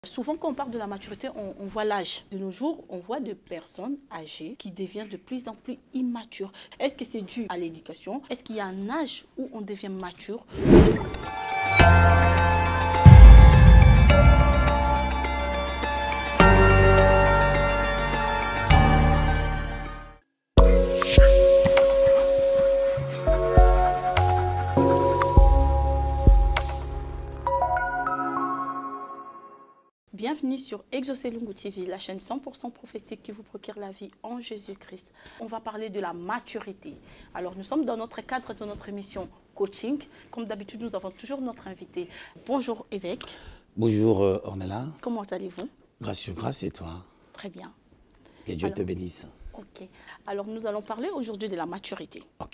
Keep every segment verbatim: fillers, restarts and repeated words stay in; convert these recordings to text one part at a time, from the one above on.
Souvent, quand on parle de la maturité, on, on voit l'âge. De nos jours, on voit des personnes âgées qui deviennent de plus en plus immatures. Est-ce que c'est dû à l'éducation? Est-ce qu'il y a un âge où on devient mature? Bienvenue sur Exaucé-Lungu T V, la chaîne cent pour cent prophétique qui vous procure la vie en Jésus-Christ. On va parler de la maturité. Alors, nous sommes dans notre cadre de notre émission coaching. Comme d'habitude, nous avons toujours notre invité. Bonjour évêque. Bonjour euh, Ornella. Comment allez-vous? Gracieux, grâce et toi. Très bien. Que Dieu Alors, te bénisse. Ok. Alors, nous allons parler aujourd'hui de la maturité. Ok.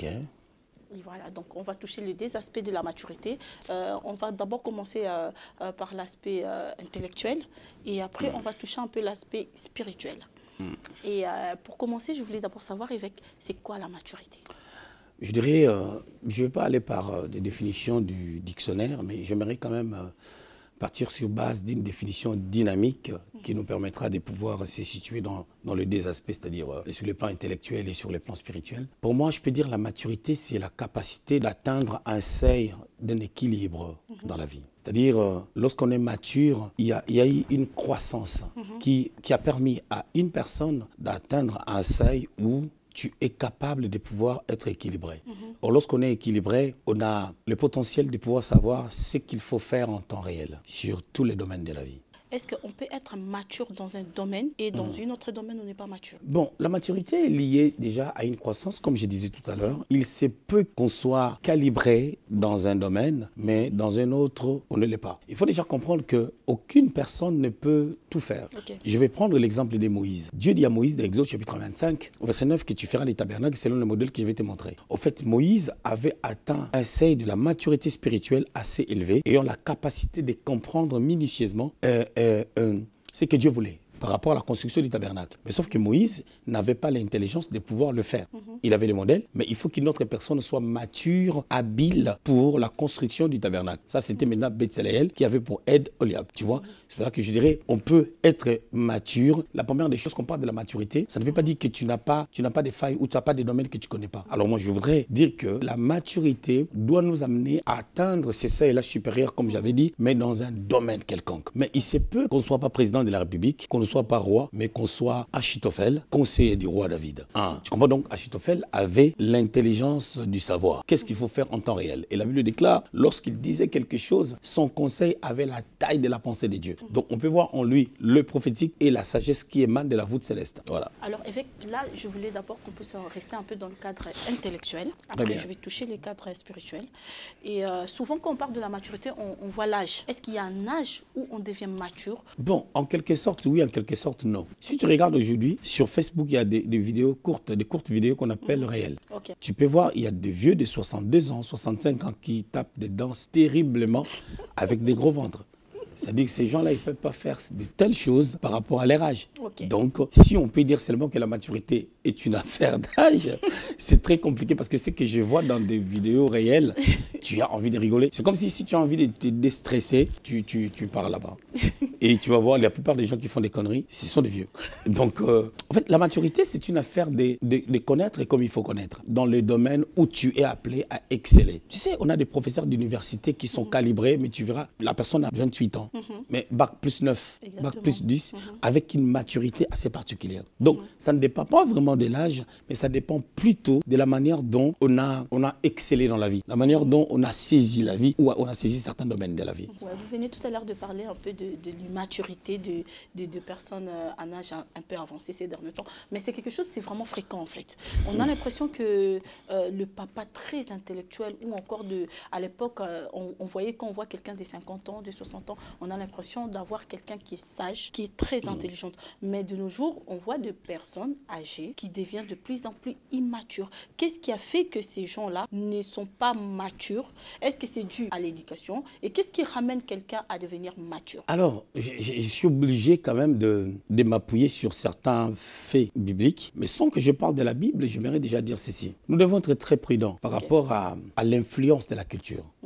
Et voilà, donc on va toucher les deux aspects de la maturité. Euh, on va d'abord commencer euh, euh, par l'aspect euh, intellectuel et après mm. on va toucher un peu l'aspect spirituel. Mm. Et euh, pour commencer, je voulais d'abord savoir, évêque, c'est quoi la maturité? Je dirais, euh, je ne vais pas aller par euh, des définitions du dictionnaire, mais j'aimerais quand même euh, partir sur base d'une définition dynamique mm. qui nous permettra de pouvoir se situer dans, dans les deux aspects, c'est-à-dire euh, sur le plan intellectuel et sur le plan spirituel. Pour moi, je peux dire la maturité, c'est la capacité d'atteindre un seuil d'un équilibre mm-hmm. dans la vie. C'est-à-dire, euh, lorsqu'on est mature, il y a, il y a eu une croissance mm-hmm. qui, qui a permis à une personne d'atteindre un seuil où tu es capable de pouvoir être équilibré. Mm-hmm. Or, lorsqu'on est équilibré, on a le potentiel de pouvoir savoir ce qu'il faut faire en temps réel sur tous les domaines de la vie. Est-ce qu'on peut être mature dans un domaine et dans mmh. un autre domaine, on n'est pas mature? Bon, la maturité est liée déjà à une croissance, comme je disais tout à l'heure. Il se peut qu'on soit calibré dans un domaine, mais dans un autre, on ne l'est pas. Il faut déjà comprendre qu'aucune personne ne peut tout faire. Okay. Je vais prendre l'exemple de Moïse. Dieu dit à Moïse, dans Exode chapitre vingt-cinq, au verset neuf, que tu feras les tabernacles selon le modèle que je vais te montrer. Au fait, Moïse avait atteint un seuil de la maturité spirituelle assez élevé, ayant la capacité de comprendre minutieusement euh, Euh, euh, ce que Dieu voulait par rapport à la construction du tabernacle. Mais sauf que Moïse n'avait pas l'intelligence de pouvoir le faire. Mm-hmm. Il avait le modèle, mais il faut qu'une autre personne soit mature, habile pour la construction du tabernacle. Ça, c'était mm-hmm. maintenant Betsaleel qui avait pour aide Oliab. Tu vois, mm-hmm. c'est pour ça que je dirais, on peut être mature. La première des choses qu'on parle de la maturité, ça ne veut pas dire que tu n'as pas, tu n'as pas des failles ou tu n'as pas des domaines que tu ne connais pas. Alors moi, je voudrais dire que la maturité doit nous amener à atteindre ces seuils-là supérieurs, comme j'avais dit, mais dans un domaine quelconque. Mais il se peut qu'on ne soit pas président de la République, qu'on ne soit pas roi, mais qu'on soit Achitophel, conseiller du roi David. Ah, tu comprends donc, Achitophel avait l'intelligence du savoir. Qu'est-ce qu'il faut faire en temps réel? Et la Bible déclare, lorsqu'il disait quelque chose, son conseil avait la taille de la pensée de Dieu. Donc on peut voir en lui le prophétique et la sagesse qui émane de la voûte céleste. Voilà. Alors évêque, là je voulais d'abord qu'on puisse rester un peu dans le cadre intellectuel. Après je vais toucher les cadres spirituels. Et euh, souvent quand on parle de la maturité, on, on voit l'âge. Est-ce qu'il y a un âge où on devient mature? Bon, en quelque sorte oui, en quelque sorte non. Si tu regardes aujourd'hui, sur Facebook, il y a des, des vidéos courtes, des courtes vidéos qu'on appelle mmh. réelles. Okay. Tu peux voir, il y a des vieux de soixante-deux ans, soixante-cinq ans qui tapent des danses terriblement avec des gros ventres. C'est-à-dire que ces gens-là, ils ne peuvent pas faire de telles choses par rapport à leur âge. Okay. Donc, si on peut dire seulement que la maturité est une affaire d'âge, c'est très compliqué parce que ce que je vois dans des vidéos réelles, tu as envie de rigoler. C'est comme si, si tu as envie de te déstresser, tu, tu, tu pars là-bas. Et tu vas voir, la plupart des gens qui font des conneries, ce sont des vieux. Donc, euh, en fait, la maturité, c'est une affaire de, de, de connaître comme il faut connaître, dans le domaine où tu es appelé à exceller. Tu sais, on a des professeurs d'université qui sont mmh. calibrés, mais tu verras, la personne a vingt-huit ans. Mmh. Mais bac plus neuf, Exactement. bac plus dix, mmh. avec une maturité assez particulière. Donc, mmh. ça ne dépend pas vraiment de l'âge, mais ça dépend plutôt de la manière dont on a, on a excellé dans la vie, la manière dont on a saisi la vie ou on a saisi certains domaines de la vie. Ouais, vous venez tout à l'heure de parler un peu de, de l'immaturité de, de, de personnes en âge un, un peu avancé ces derniers temps, mais c'est quelque chose, c'est vraiment fréquent en fait. On a mmh. l'impression que euh, le papa très intellectuel ou encore de, à l'époque, euh, on, on voyait quand on voit quelqu'un de cinquante ans, de soixante ans, on a l'impression d'avoir quelqu'un qui est sage, qui est très intelligente. Mais de nos jours, on voit des personnes âgées qui deviennent de plus en plus immatures. Qu'est-ce qui a fait que ces gens-là ne sont pas matures? Est-ce que c'est dû à l'éducation? Et qu'est-ce qui ramène quelqu'un à devenir mature? Alors, je, je suis obligé quand même de, de m'appuyer sur certains faits bibliques. Mais sans que je parle de la Bible, j'aimerais déjà dire ceci. Nous devons être très prudents par okay. rapport à, à l'influence de la culture. D'accord.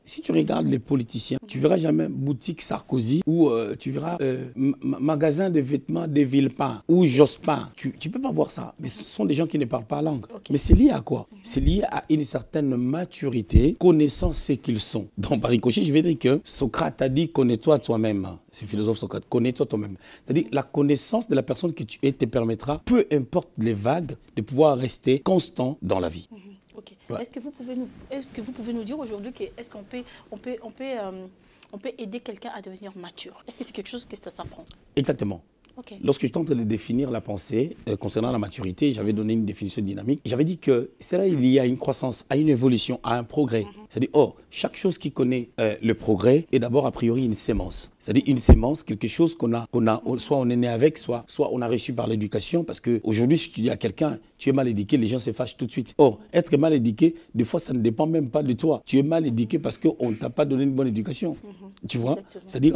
Si tu regardes les politiciens, tu verras jamais boutique Sarkozy ou euh, tu verras euh, magasin de vêtements de Villepin ou Jospin. Tu ne peux pas voir ça. Mais ce sont des gens qui ne parlent pas la langue. Okay. Mais c'est lié à quoi? C'est lié à une certaine maturité, connaissant ce qu'ils sont. Dans Paris Cochet, je vais dire que Socrate a dit connais-toi toi-même. C'est le philosophe Socrate. Connais-toi toi-même. C'est-à-dire la connaissance de la personne que tu es te permettra, peu importe les vagues, de pouvoir rester constant dans la vie. Mm-hmm. Okay. Ouais. Est-ce que vous pouvez nous, est-ce que vous pouvez nous dire aujourd'hui que est-ce qu'on peut, on peut, on peut, euh, on peut aider quelqu'un à devenir mature? Est-ce que c'est quelque chose que ça s'apprend? Exactement. Okay. Lorsque je tente de définir la pensée euh, concernant la maturité, j'avais donné une définition dynamique. J'avais dit que cela est lié à une croissance, à une évolution, à un progrès. Mm-hmm. C'est-à-dire, oh, chaque chose qui connaît euh, le progrès est d'abord a priori une sémence. C'est-à-dire une sémence, quelque chose qu'on a, qu'on a, soit on est né avec, soit, soit on a reçu par l'éducation. Parce qu'aujourd'hui, si tu dis à quelqu'un, tu es mal éduqué, les gens se fâchent tout de suite. Or, être mal éduqué, des fois, ça ne dépend même pas de toi. Tu es mal éduqué parce qu'on ne t'a pas donné une bonne éducation. Mm-hmm. Tu vois? C'est-à-dire,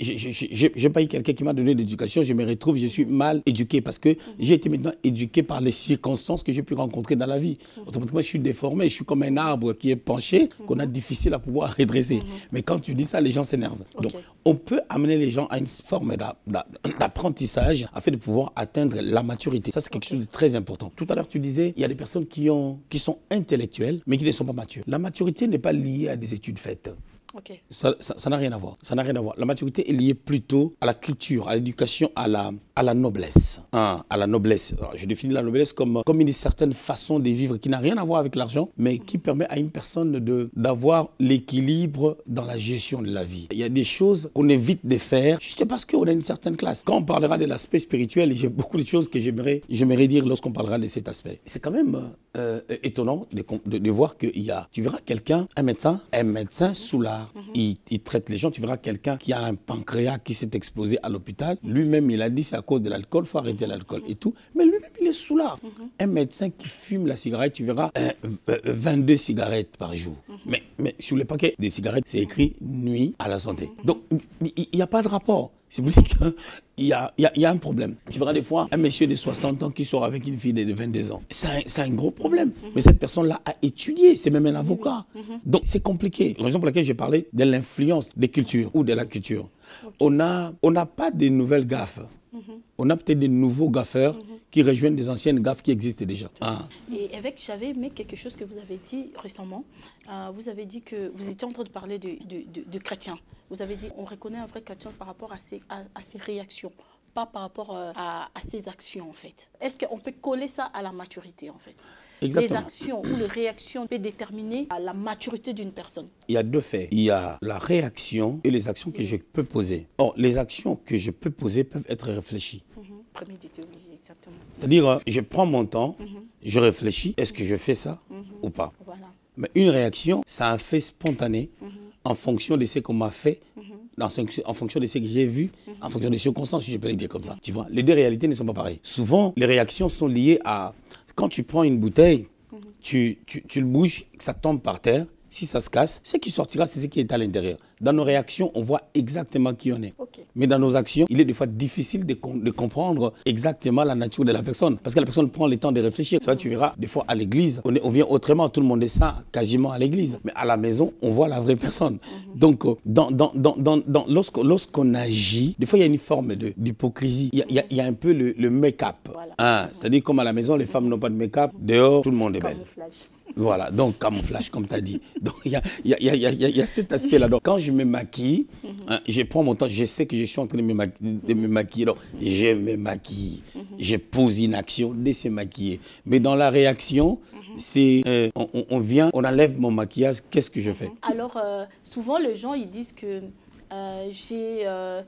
je n'ai pas eu quelqu'un qui m'a donné l'éducation, je me retrouve, je suis mal éduqué parce que mm-hmm. j'ai été maintenant éduqué par les circonstances que j'ai pu rencontrer dans la vie. Mm-hmm. Autrement, je suis déformé, je suis comme un arbre qui est penché, mm-hmm. qu'on a difficile à pouvoir redresser. Mm-hmm. Mais quand tu dis ça, les gens s'énervent. Okay. Donc, on peut amener les gens à une forme d'apprentissage afin de pouvoir atteindre la maturité. Ça, c'est quelque okay. chose de très important. Tout à l'heure, tu disais, il y a des personnes qui, ont, qui sont intellectuelles, mais qui ne sont pas matures. La maturité n'est pas liée à des études faites. Okay. Ça n'a rien à voir. Ça n'a rien à voir. La maturité est liée plutôt à la culture, à l'éducation, à la, à la noblesse. Hein, à la noblesse. Alors, je définis la noblesse comme, comme une certaine façon de vivre qui n'a rien à voir avec l'argent, mais qui permet à une personne d'avoir l'équilibre dans la gestion de la vie. Il y a des choses qu'on évite de faire juste parce qu'on a une certaine classe. Quand on parlera de l'aspect spirituel, j'ai beaucoup de choses que j'aimerais dire lorsqu'on parlera de cet aspect. C'est quand même euh, étonnant de, de, de voir qu'il y a, tu verras quelqu'un, un médecin, un médecin sous la Mm-hmm. il, il traite les gens. Tu verras quelqu'un qui a un pancréas qui s'est explosé à l'hôpital. Lui-même, il a dit c'est à cause de l'alcool, il faut arrêter l'alcool et tout. Mais lui-même, il est sous l'art. Mm-hmm. Un médecin qui fume la cigarette, tu verras euh, euh, vingt-deux cigarettes par jour. Mm-hmm. mais, mais sur le paquet des cigarettes, c'est écrit nuit à la santé. Mm-hmm. Donc, il n'y a pas de rapport. C'est pour ça qu'il y a, y, a, y a un problème. Tu verras des fois un monsieur de soixante ans qui sort avec une fille de vingt-deux ans. C'est un, un gros problème. Mm-hmm. Mais cette personne-là a étudié. C'est même un avocat. Mm-hmm. Donc, c'est compliqué. La raison pour laquelle j'ai parlé de l'influence des cultures ou de la culture. Okay. On n'a on n'a pas de nouvelles gaffes. Mm-hmm. On a peut-être des nouveaux gaffeurs mm-hmm. qui rejoignent des anciennes gaffes qui existent déjà. Ah. Et avec, j'avais aimé quelque chose que vous avez dit récemment. Euh, vous avez dit que vous étiez en train de parler de, de, de, de chrétiens. Vous avez dit on reconnaît un vrai chrétien par rapport à ses, à, à ses réactions, pas par rapport à, à ses actions en fait. Est-ce qu'on peut coller ça à la maturité en fait? Exactement. Les actions ou les réactions peuvent déterminer la maturité d'une personne. Il y a deux faits. Il y a la réaction et les actions que je peux poser. Or, les actions que je peux poser peuvent être réfléchies. Mm-hmm. Prémédité, oui, exactement. C'est-à-dire, je prends mon temps, mm-hmm. je réfléchis, est-ce que je fais ça mm-hmm. ou pas? Voilà. Mais une réaction, c'est un fait spontané mm-hmm. en fonction de ce qu'on m'a fait, mm-hmm. Dans, en fonction de ce que j'ai vu, mm-hmm. en fonction des circonstances, si je peux le dire comme ça. Tu vois, les deux réalités ne sont pas pareilles. Souvent, les réactions sont liées à... Quand tu prends une bouteille, mm-hmm. tu, tu, tu le bouges, ça tombe par terre. Si ça se casse, ce qui sortira, c'est ce qui est à l'intérieur. Dans nos réactions, on voit exactement qui on est. Okay. Mais dans nos actions, il est des fois difficile de, de comprendre exactement la nature de la personne. Parce que la personne prend le temps de réfléchir. Ça, tu verras, des fois à l'église, on, on vient autrement, tout le monde est ça, quasiment à l'église. Mais à la maison, on voit la vraie personne. Mm-hmm. Donc, dans, dans, dans, dans, dans, lorsqu'on lorsqu'on agit, des fois, il y a une forme d'hypocrisie. Il, il, il y a un peu le, le make-up. Voilà. Hein, c'est-à-dire, comme à la maison, les femmes mm-hmm. n'ont pas de make-up. Dehors, tout le monde est belle. Camouflage. Voilà, donc camouflage, comme tu as dit. Donc, il y a, y, a, y, a, y, a, y a cet aspect-là. Donc, quand je me maquille, mm-hmm. hein, je prends mon temps, je sais que je suis en train de me, maqui de me maquiller. Donc, je me maquille. Mm-hmm. Je pose une action de se maquiller. Mais dans la réaction, mm-hmm. c'est euh, on, on vient, on enlève mon maquillage, qu'est-ce que je fais? Alors, euh, souvent, les gens, ils disent que euh, j'ai euh,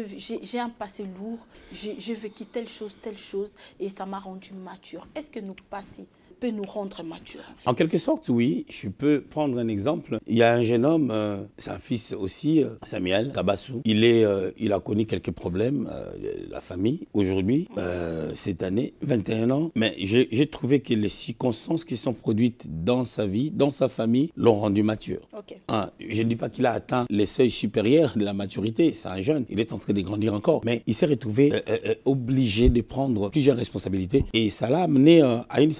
un passé lourd, j'ai vécu telle chose, telle chose, et ça m'a rendu mature. Est-ce que nous passons peut nous rendre matures? En fait. En quelque sorte, oui. Je peux prendre un exemple. Il y a un jeune homme, euh, c'est un fils aussi, euh, Samuel Kabassou. Il, est, euh, il a connu quelques problèmes, euh, la famille, aujourd'hui, euh, cette année, vingt et un ans. Mais j'ai trouvé que les circonstances qui sont produites dans sa vie, dans sa famille, l'ont rendu mature. Okay. Hein, je ne dis pas qu'il a atteint les seuils supérieurs de la maturité. C'est un jeune, il est en train de grandir encore. Mais il s'est retrouvé euh, euh, obligé de prendre plusieurs responsabilités. Et ça l'a amené euh, à une certaine maturité.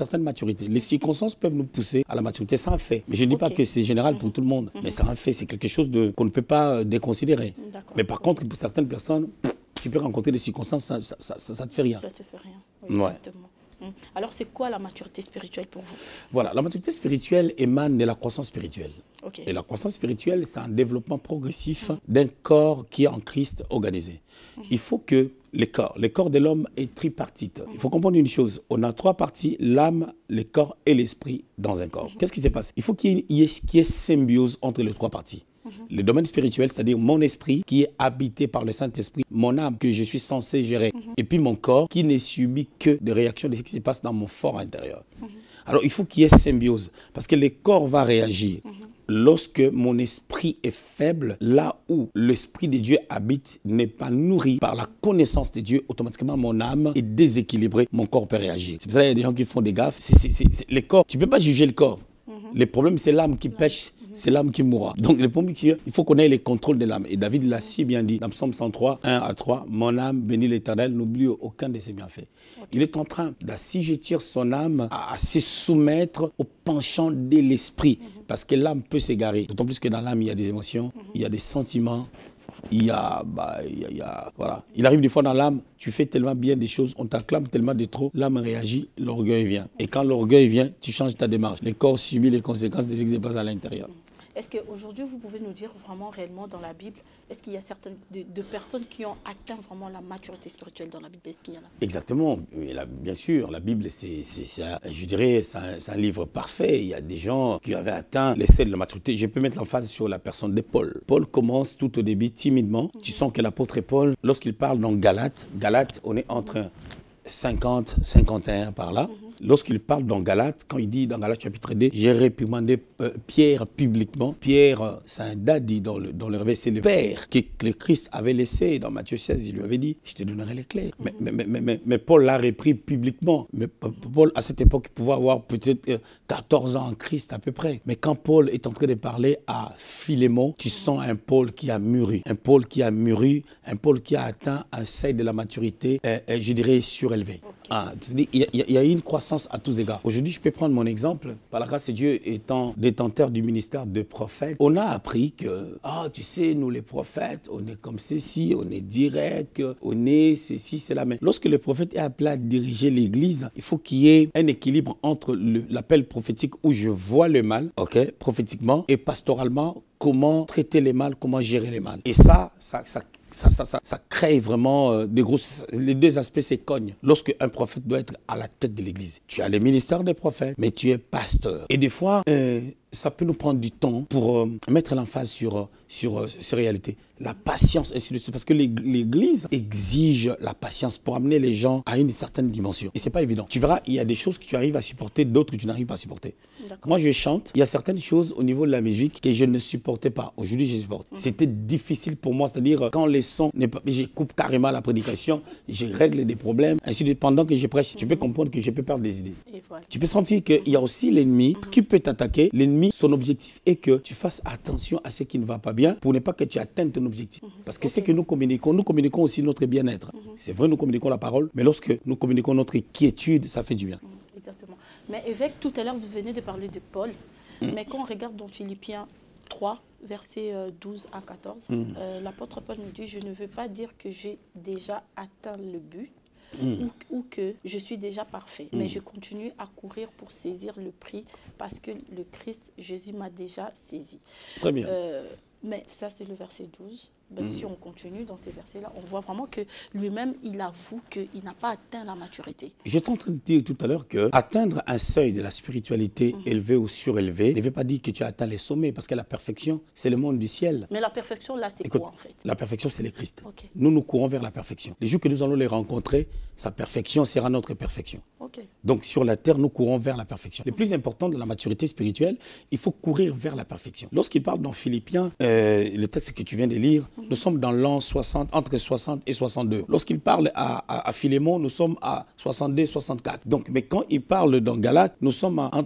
maturité. Les circonstances peuvent nous pousser à la maturité, c'est un fait. Mais je ne dis okay. pas que c'est général pour tout le monde, mm-hmm. mais c'est un fait, c'est quelque chose de, qu'on ne peut pas déconsidérer. Mais par okay. contre, pour certaines personnes, pff, tu peux rencontrer des circonstances, ça ne ça, ça, ça, ça te fait rien. Ça te fait rien, oui, ouais. exactement. Alors, c'est quoi la maturité spirituelle pour vous? Voilà, la maturité spirituelle émane de la croissance spirituelle. Okay. Et la croissance spirituelle, c'est un développement progressif mmh. d'un corps qui est en Christ organisé. Mmh. Il faut que le corps, le corps de l'homme est tripartite. Mmh. Il faut comprendre une chose, on a trois parties, l'âme, le corps et l'esprit dans un corps. Mmh. Qu'est-ce qui se passe? Il faut qu'il y ait, qu'il y ait symbiose entre les trois parties. Mm-hmm. Le domaine spirituel, c'est-à-dire mon esprit qui est habité par le Saint-Esprit, mon âme que je suis censé gérer, mm-hmm. et puis mon corps qui n'est subi que des réactions de ce qui se passe dans mon fort intérieur. Mm-hmm. Alors il faut qu'il y ait symbiose, parce que le corps va réagir. Mm-hmm. Lorsque mon esprit est faible, là où l'esprit de Dieu habite n'est pas nourri par la connaissance de Dieu, automatiquement mon âme est déséquilibrée, mon corps peut réagir. C'est pour ça qu'il y a des gens qui font des gaffes. C'est, c'est, c'est, c'est, le corps, tu ne peux pas juger le corps. Mm-hmm. Le problème, c'est l'âme qui pêche. C'est l'âme qui mourra. Donc, le premier, il faut qu'on ait les contrôles de l'âme. Et David l'a si bien dit dans Psaume cent trois, un à trois, mon âme bénit l'Éternel, n'oublie aucun de ses bienfaits. Okay. Il est en train d'assujettir son âme à, à se soumettre au penchant de l'esprit. Mm-hmm. Parce que l'âme peut s'égarer. D'autant plus que dans l'âme, il y a des émotions, mm-hmm. il y a des sentiments. Il y a, bah, il y a, il y a, voilà. Il arrive des fois dans l'âme, tu fais tellement bien des choses, on t'acclame tellement de trop, l'âme réagit, l'orgueil vient. Et quand l'orgueil vient, tu changes ta démarche. Le corps subit les conséquences de ce qui se passe à l'intérieur. Est-ce qu'aujourd'hui, vous pouvez nous dire vraiment réellement dans la Bible, est-ce qu'il y a certaines de, de personnes qui ont atteint vraiment la maturité spirituelle dans la Bible? Est-ce qu'il y en a? Exactement. Et là, bien sûr, la Bible, c'est, c'est, c'est un, je dirais, c'est un, c'est un livre parfait. Il y a des gens qui avaient atteint les seuils de la maturité. Je peux mettre l'emphase sur la personne de Paul. Paul commence tout au début timidement. Mm-hmm. Tu sens que l'apôtre Paul, lorsqu'il parle dans Galates, Galates, on est entre cinquante, cinquante et un par là. Mm-hmm. Lorsqu'il parle dans Galates, quand il dit dans Galates chapitre deux, j'ai réprimandé euh, Pierre publiquement. Pierre, euh, c'est un daddy dans le, dans le réveil, c'est le père que, que le Christ avait laissé dans Matthieu seize. Il lui avait dit, je te donnerai les clés. Mm-hmm. mais, mais, mais, mais, mais Paul l'a repris publiquement. Mais Paul, à cette époque, il pouvait avoir peut-être euh, quatorze ans en Christ à peu près. Mais quand Paul est en train de parler à Philémon, tu sens un Paul qui a mûri. Un Paul qui a mûri, un Paul qui a atteint un seuil de la maturité, euh, euh, je dirais, surélevé. Okay. Ah, il y, y, y a une croissance à tous égards. Aujourd'hui, je peux prendre mon exemple. Par la grâce de Dieu, étant détenteur du ministère de prophète, on a appris que, ah, tu sais, nous les prophètes, on est comme ceci, on est direct, on est ceci, cela. Mais lorsque le prophète est appelé à diriger l'église, il faut qu'il y ait un équilibre entre le, l'appel prophétique où je vois le mal, ok, prophétiquement, et pastoralement, comment traiter les mal, comment gérer les mal. Et ça, ça, ça Ça, ça, ça, ça crée vraiment euh, des gros... Les deux aspects se cognent. Lorsque un prophète doit être à la tête de l'église, tu as le ministère des prophètes, mais tu es pasteur. Et des fois, euh, ça peut nous prendre du temps pour euh, mettre l'emphase sur, sur euh, ces réalités. La patience, ainsi de suite. Parce que l'église exige la patience pour amener les gens à une certaine dimension. Et ce n'est pas évident. Tu verras, il y a des choses que tu arrives à supporter, d'autres que tu n'arrives pas à supporter. Moi, je chante. Il y a certaines choses au niveau de la musique que je ne supportais pas. Aujourd'hui, je supporte. Mmh. C'était difficile pour moi. C'est-à-dire, quand les sons, n'est pas, je coupe carrément la prédication, je règle des problèmes. Ainsi de suite. Pendant que je prêche, mmh. tu peux comprendre que je peux perdre des idées. Et voilà. Tu peux sentir qu'il y a aussi l'ennemi mmh. qui peut t'attaquer. L'ennemi, son objectif est que tu fasses attention à ce qui ne va pas bien pour ne pas que tu atteignes ton objectif. Mmh. Parce que okay. c'est que nous communiquons, nous communiquons aussi notre bien-être. Mm-hmm. C'est vrai, nous communiquons la parole, mais lorsque nous communiquons notre quiétude, ça fait du bien. Mm, exactement. Mais évêque, tout à l'heure, vous venez de parler de Paul, mm. mais quand on regarde dans Philippiens trois, versets douze à quatorze, mm. euh, l'apôtre Paul nous dit, je ne veux pas dire que j'ai déjà atteint le but, Mm. Ou, ou que je suis déjà parfait. Mm. Mais je continue à courir pour saisir le prix parce que le Christ, Jésus, m'a déjà saisi. Très bien. Euh, mais ça, c'est le verset douze. Ben, mm. Si on continue dans ces versets-là, on voit vraiment que lui-même, il avoue qu'il n'a pas atteint la maturité. J'étais en train de dire tout à l'heure qu'atteindre un seuil de la spiritualité mm. élevé ou surélevé ne veut pas dire que tu as atteint les sommets, parce que la perfection, c'est le monde du ciel. Mais la perfection, là, c'est quoi en fait? La perfection, c'est le Christ. Okay. Nous, nous courons vers la perfection. Les jours que nous allons les rencontrer, sa perfection sera notre perfection. Okay. Donc, sur la terre, nous courons vers la perfection. Le plus important de la maturité spirituelle, il faut courir vers la perfection. Lorsqu'il parle dans Philippiens, euh, le texte que tu viens de lire, mm. nous sommes dans l'an soixante, entre soixante et soixante-deux. Lorsqu'il parle à, à, à Philémon, nous sommes à soixante-deux, soixante-quatre. Donc, mais quand il parle dans Galates, nous sommes à, entre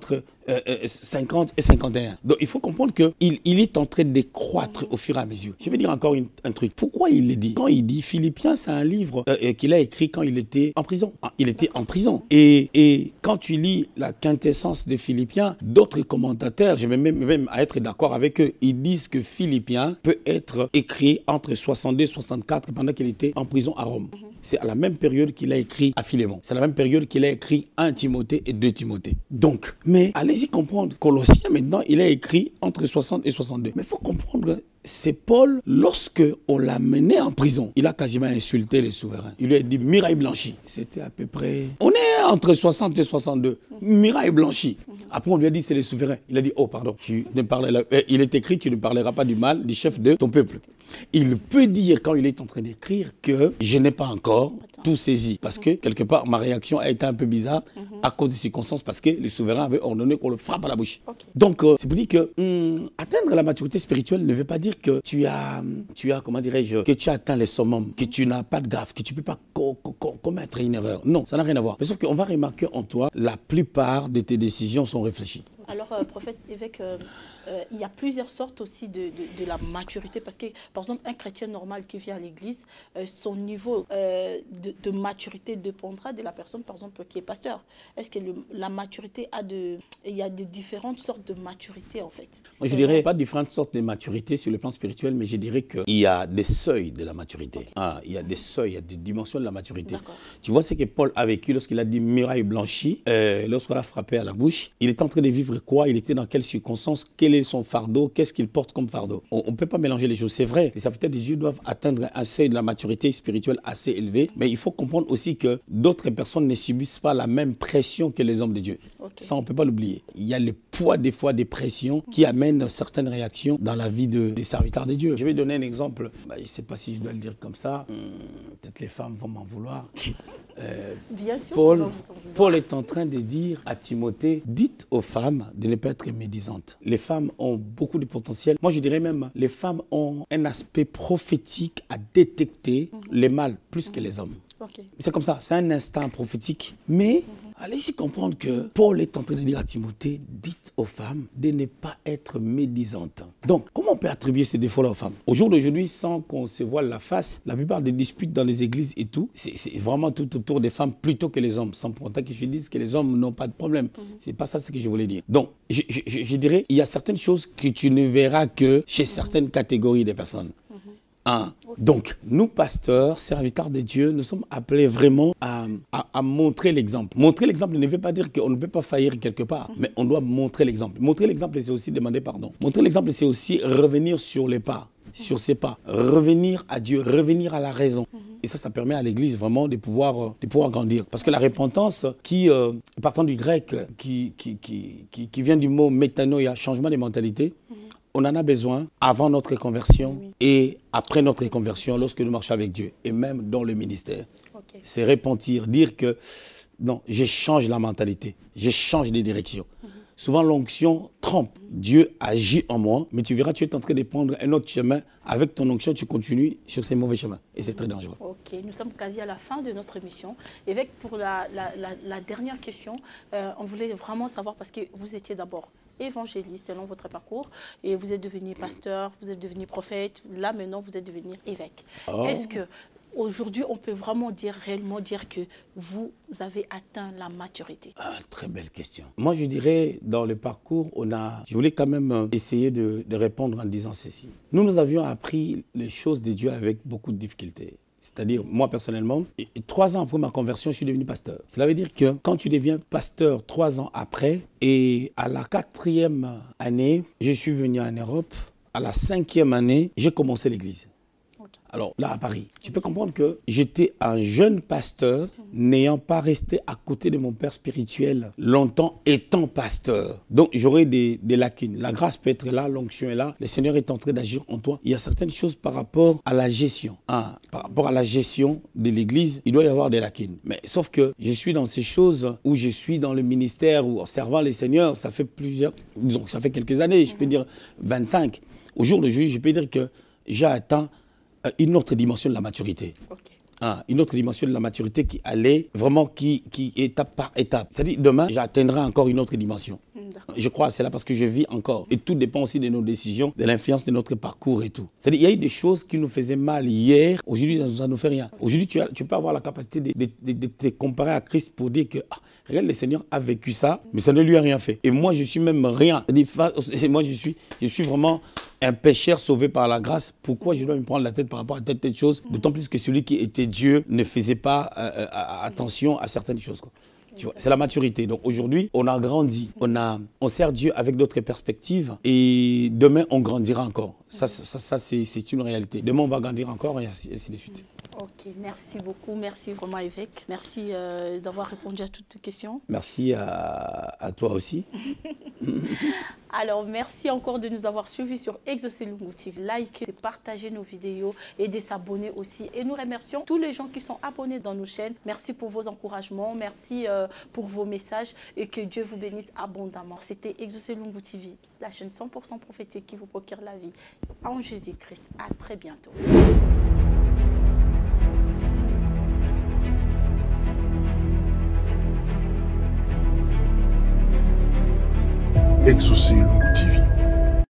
euh, euh, cinquante et cinquante et un. Donc il faut comprendre qu'il il est en train de décroître au fur et à mesure. Je vais dire encore une, un truc. Pourquoi il le dit? Quand il dit Philippiens, c'est un livre euh, qu'il a écrit quand il était en prison. Il était en prison. Et, et quand tu lis la quintessence de Philippiens, d'autres commentateurs, je vais même, même à être d'accord avec eux, ils disent que Philippiens peut être écrit entre soixante-deux et soixante-quatre pendant qu'il était en prison à Rome. C'est à la même période qu'il a écrit à Philémon. C'est à la même période qu'il a écrit un Timothée et deux Timothée. Donc, mais allez-y comprendre, Colossiens maintenant, il a écrit entre soixante et soixante-deux. Mais il faut comprendre, c'est Paul, lorsque on l'a mené en prison, il a quasiment insulté les souverains. Il lui a dit miraille blanchie. C'était à peu près... On est entre soixante et soixante-deux. Miraille blanchie. Après, on lui a dit c'est les souverains. Il a dit oh pardon, tu ne parleras... il est écrit tu ne parleras pas du mal du chef de ton peuple. Il peut dire quand il est en train d'écrire que je n'ai pas encore tout saisi. Parce que quelque part, ma réaction a été un peu bizarre à cause des circonstances parce que les souverains avaient ordonné qu'on le frappe à la bouche. Okay. Donc, euh, c'est pour dire que hum, atteindre la maturité spirituelle ne veut pas dire que tu as, tu as comment dirais-je, que tu as atteint les summums, que tu n'as pas de gaffe, que tu ne peux pas co co co commettre une erreur. Non, ça n'a rien à voir. Mais sauf qu'on va remarquer en toi, la plupart de tes décisions sont réfléchies. Alors, euh, prophète évêque, euh, euh, il y a plusieurs sortes aussi de, de, de la maturité. Parce que, par exemple, un chrétien normal qui vient à l'église, euh, son niveau euh, de, de maturité dépendra de la personne, par exemple, qui est pasteur. Est-ce que le, la maturité a de... Il y a de différentes sortes de maturité, en fait. Moi, je dirais pas différentes sortes de maturité sur le plan spirituel, mais je dirais qu'il y a des seuils de la maturité. Okay. Ah, il y a des seuils, il y a des dimensions de la maturité. Tu vois ce que Paul a vécu lorsqu'il a dit muraille blanchie, euh, lorsqu'on l'a frappé à la bouche. Il est en train de vivre quoi? Il était dans quelles circonstances? Quel est son fardeau? Qu'est-ce qu'il porte comme fardeau? On ne peut pas mélanger les choses. C'est vrai, les serviteurs de Dieu doivent atteindre un seuil de la maturité spirituelle assez élevé, mais il faut comprendre aussi que d'autres personnes ne subissent pas la même pression que les hommes de Dieu. Okay. Ça, on ne peut pas l'oublier. Il y a le poids des fois des pressions qui amènent certaines réactions dans la vie de, des serviteurs de Dieu. Je vais donner un exemple. Bah, je ne sais pas si je dois le dire comme ça. Hum, Peut-être les femmes vont m'en vouloir. Euh, Bien sûr, Paul, Paul est en train de dire à Timothée, dites aux femmes de ne pas être médisantes. Les femmes ont beaucoup de potentiel. Moi, je dirais même, les femmes ont un aspect prophétique à détecter mm-hmm. les mâles plus mm-hmm. que les hommes. Okay. C'est comme ça, c'est un instinct prophétique. Mais mm-hmm. allez-y comprendre que Paul est en train de dire à Timothée, dites aux femmes de ne pas être médisantes. Donc, comment on peut attribuer ces défauts-là aux femmes? Au jour d'aujourd'hui, sans qu'on se voile la face, la plupart des disputes dans les églises et tout, c'est vraiment tout autour des femmes plutôt que les hommes. Sans pour autant que je dise que les hommes n'ont pas de problème. Mm-hmm. C'est pas ça ce que je voulais dire. Donc, je, je, je dirais, il y a certaines choses que tu ne verras que chez mm-hmm. certaines catégories de personnes. Hein. Donc, nous, pasteurs, serviteurs de Dieu, nous sommes appelés vraiment à, à, à montrer l'exemple. Montrer l'exemple ne veut pas dire qu'on ne peut pas faillir quelque part, mais on doit montrer l'exemple. Montrer l'exemple, c'est aussi demander pardon. Montrer l'exemple, c'est aussi revenir sur les pas, sur ses pas. Revenir à Dieu, revenir à la raison. Et ça, ça permet à l'Église vraiment de pouvoir, de pouvoir grandir. Parce que la repentance, qui, euh, partant du grec, qui, qui, qui, qui, qui vient du mot métanoïa, changement de mentalité, on en a besoin avant notre conversion oui. et après notre conversion lorsque nous marchons avec Dieu et même dans le ministère. Okay. C'est repentir, dire que non, je change la mentalité, je change de direction. Mm-hmm. Souvent l'onction trompe. Dieu agit en moi, mais tu verras, tu es en train de prendre un autre chemin. Avec ton onction, tu continues sur ces mauvais chemins. Et c'est très dangereux. Ok, nous sommes quasi à la fin de notre émission. Évêque, pour la, la, la, la dernière question, euh, on voulait vraiment savoir, parce que vous étiez d'abord évangéliste selon votre parcours, et vous êtes devenu pasteur, vous êtes devenu prophète, là maintenant vous êtes devenu évêque. Oh. Est-ce que aujourd'hui, on peut vraiment dire, réellement dire que vous avez atteint la maturité? Ah, très belle question. Moi, je dirais, dans le parcours, on a, je voulais quand même essayer de, de répondre en disant ceci. Nous, nous avions appris les choses de Dieu avec beaucoup de difficultés. C'est-à-dire, moi, personnellement, et, et trois ans après ma conversion, je suis devenu pasteur. Cela veut dire que quand tu deviens pasteur trois ans après, et à la quatrième année, je suis venu en Europe. À la cinquième année, j'ai commencé l'église. Alors là, à Paris, tu peux comprendre que j'étais un jeune pasteur n'ayant pas resté à côté de mon père spirituel longtemps étant pasteur. Donc, j'aurais des, des lacunes. La grâce peut être là, l'onction est là, le Seigneur est en train d'agir en toi. Il y a certaines choses par rapport à la gestion. Hein, par rapport à la gestion de l'église, il doit y avoir des lacunes. Mais sauf que je suis dans ces choses où je suis dans le ministère ou en servant les seigneurs, ça fait plusieurs, disons que ça fait quelques années, je peux dire vingt-cinq. Au jour d'aujourd'hui, je peux dire que j'ai atteint une autre dimension de la maturité. Okay. Ah, une autre dimension de la maturité qui allait vraiment, qui, qui étape par étape. C'est-à-dire, demain, j'atteindrai encore une autre dimension. Je crois que c'est là parce que je vis encore. Et tout dépend aussi de nos décisions, de l'influence de notre parcours et tout. C'est-à-dire il y a eu des choses qui nous faisaient mal hier. Aujourd'hui, ça ne nous fait rien. Aujourd'hui, tu, tu peux avoir la capacité de, de, de, de te comparer à Christ pour dire que ah, regarde, le Seigneur a vécu ça, mais ça ne lui a rien fait. Et moi, je suis même rien. Moi, je suis, je suis vraiment un pécheur sauvé par la grâce. Pourquoi je dois me prendre la tête par rapport à telle, telle chose? D'autant plus que celui qui était Dieu ne faisait pas euh, attention à certaines choses, quoi. C'est la maturité. Donc aujourd'hui, on a grandi, on, a, on sert Dieu avec d'autres perspectives et demain, on grandira encore. Ça, ça, ça c'est une réalité. Demain, on va grandir encore et ainsi, ainsi de suite. Ok, merci beaucoup. Merci vraiment, évêque. Merci euh, d'avoir répondu à toutes tes questions. Merci à, à toi aussi. Alors, merci encore de nous avoir suivis sur Exaucer Lungu T V. Likez, partagez nos vidéos et de s'abonner aussi. Et nous remercions tous les gens qui sont abonnés dans nos chaînes. Merci pour vos encouragements. Merci euh, pour vos messages et que Dieu vous bénisse abondamment. C'était Exaucer Lungu T V, la chaîne cent pour cent prophétique qui vous procure la vie en Jésus-Christ. À très bientôt. Exaucer Lungu T V.